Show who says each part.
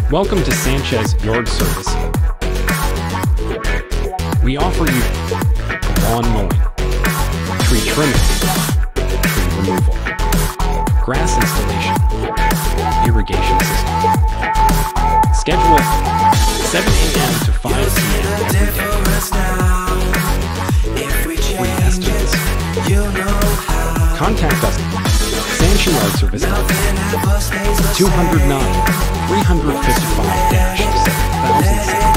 Speaker 1: Welcome to Sanchez Yard Service. We offer you lawn mowing, tree trimming, tree removal, grass installation, irrigation system. Schedule 7 a.m. to 5 p.m. every day. Free estimates. Contact us. Sanchez Yard Service 209 355-7007.